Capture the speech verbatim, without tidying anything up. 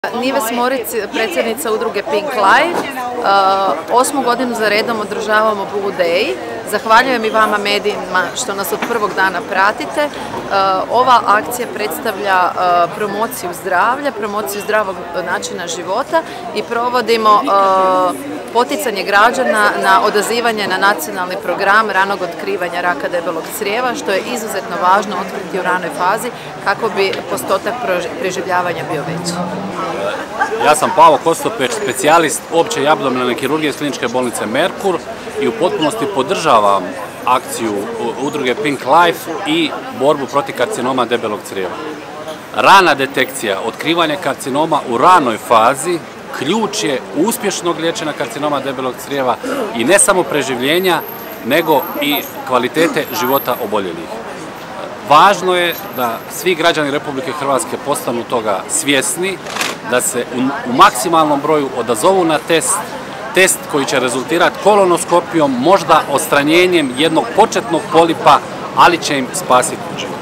Nives Moric, predsjednica udruge Pink Life. Osmu godinu za redom održavamo Blue Day. Zahvaljujem i vama medijima što nas od prvog dana pratite. Ova akcija predstavlja promociju zdravlja, promociju zdravog načina života i provodimo poticanje građana na odazivanje na nacionalni program ranog otkrivanja raka debelog crijeva, što je izuzetno važno otkriti u ranoj fazi kako bi postotak preživljavanja bio veći. Ja sam Pavo Kostopeć, specijalist opće i abdominalne kirurgije iz kliničke bolnice Merkur i u potpunosti podržavam akciju udruge Pink Life i borbu protiv karcinoma debelog crijeva. Rana detekcija, otkrivanje karcinoma u ranoj fazi ključ je uspješnog liječenja karcinoma debelog crijeva i ne samo preživljenja, nego i kvalitete života oboljelih. Važno je da svi građani Republike Hrvatske postanu toga svjesni, da se u maksimalnom broju odazovu na test, test koji će rezultirati kolonoskopijom, možda odstranjenjem jednog početnog polipa, ali će im spasiti život.